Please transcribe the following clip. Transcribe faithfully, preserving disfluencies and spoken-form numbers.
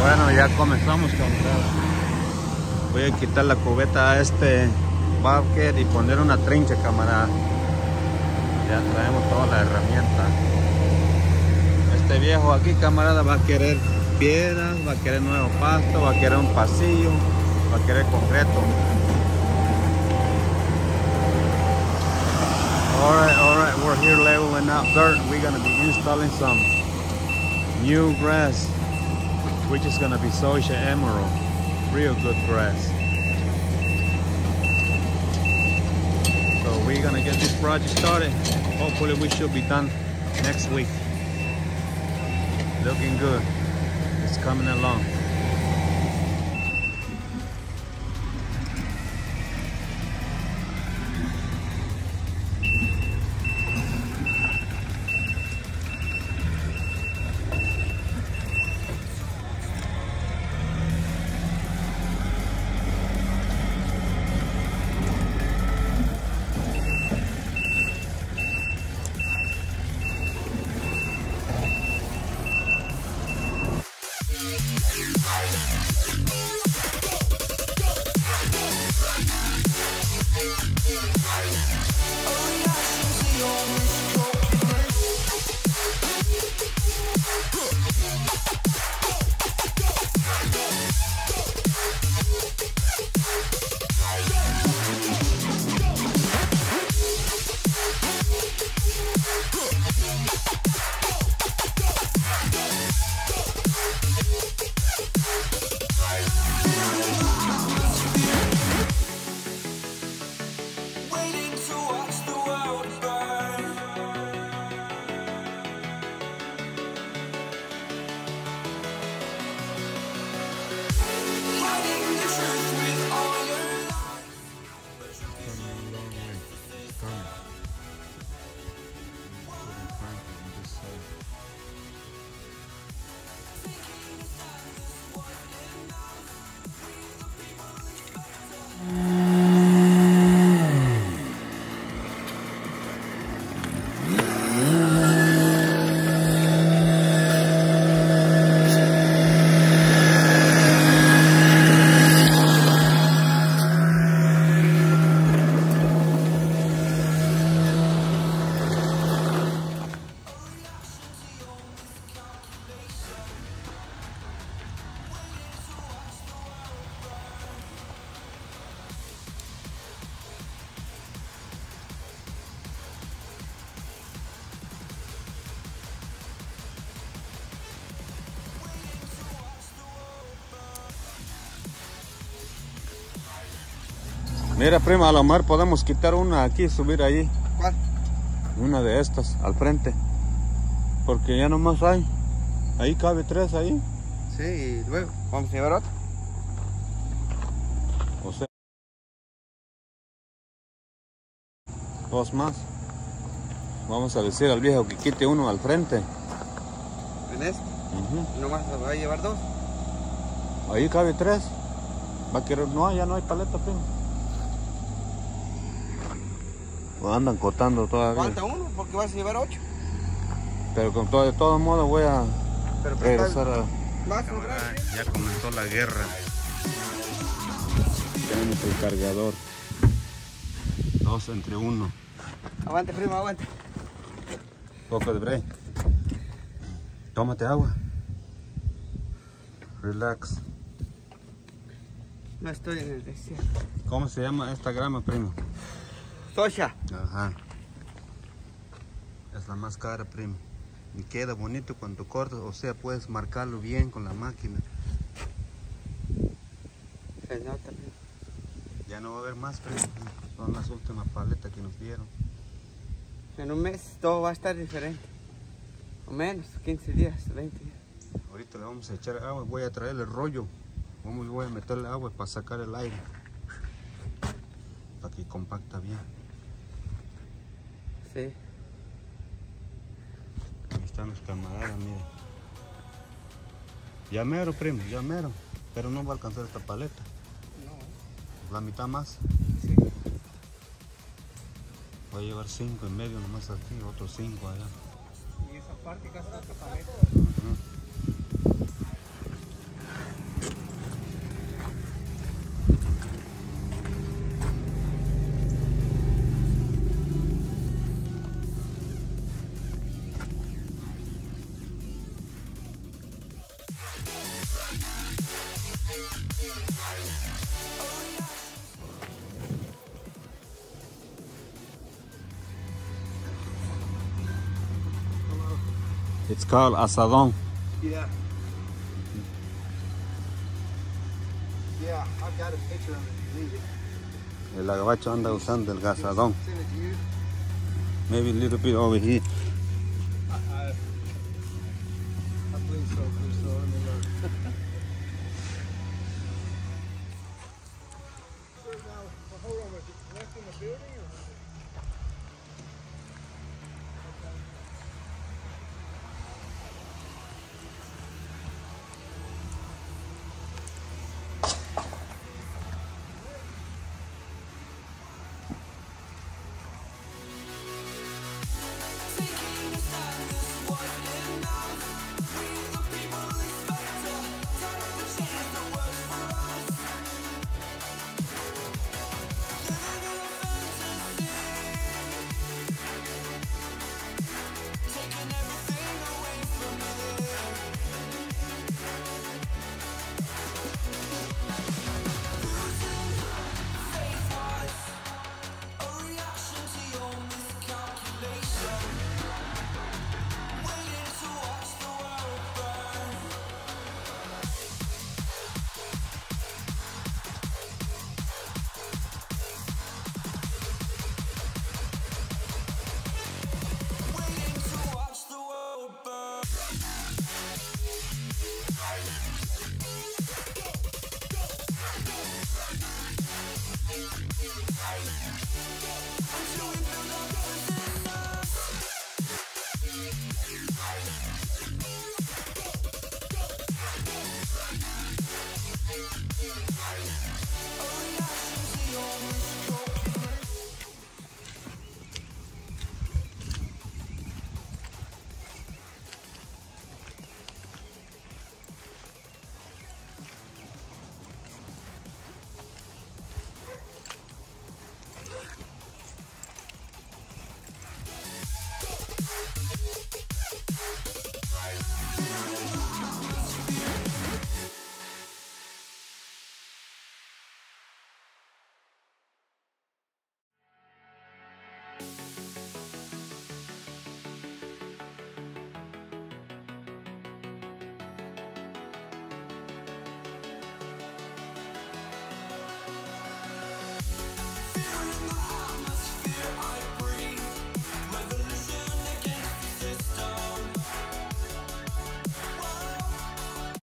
Bueno, ya comenzamos, camarada. Voy a quitar la cubeta a este bucket y poner una trincha, camarada. Ya traemos toda la herramienta. Este viejo aquí, camarada, va a querer piedras, va a querer nuevo pasto, va a querer un pasillo, va a querer concreto. Alright, alright, we're here leveling out dirt. We're gonna be installing some new grass, which is gonna be Soja Emerald. Real good grass. So we're gonna get this project started. Hopefully we should be done next week. Looking good. It's coming along. Mira, prima, a lo mejor podemos quitar una aquí y subir ahí. ¿Cuál? Una de estas, al frente. Porque ya nomás hay. Ahí cabe tres ahí. Sí, y luego, ¿vamos a llevar otra? O sea, dos más. Vamos a decir al viejo que quite uno al frente. ¿En este? Uh-huh. ¿Nomás se va a llevar dos? Ahí cabe tres. Va a querer. No, ya no hay paleta, prima. O andan cortando todavía. Falta uno porque vas a llevar ocho. Pero con todo, de todos modos voy a Pero regresar a... Vas a lograr. Ya comenzó la guerra. Tenemos el cargador. Dos entre uno. Aguante, prima, aguante. Poco de break. Tómate agua. Relax. No estoy en el desierto. ¿Cómo se llama esta grama, primo? Soja. Ajá. Es la más cara, primo. Y queda bonito cuando cortas, o sea, puedes marcarlo bien con la máquina. Se nota, prima. Ya no va a haber más, primo. Son las últimas paletas que nos dieron. En un mes todo va a estar diferente. O menos, quince días, veinte días. Ahorita le vamos a echar agua, voy a traer el rollo. Vamos, voy a meterle agua para sacar el aire. Para que compacta bien. Sí. Ahí están los camaradas, mira. Ya mero, primo, ya mero. Pero no va a alcanzar esta paleta. No. La mitad más. Sí. Voy a llevar cinco en medio nomás aquí, otros cinco allá. Y esa parte casi otra paleta. Uh-huh. It's called asadón. Yeah. Yeah, I've got a picture of it if you need it. El gabacho anda usando el gasadón. Send it to you. Maybe a little bit over here.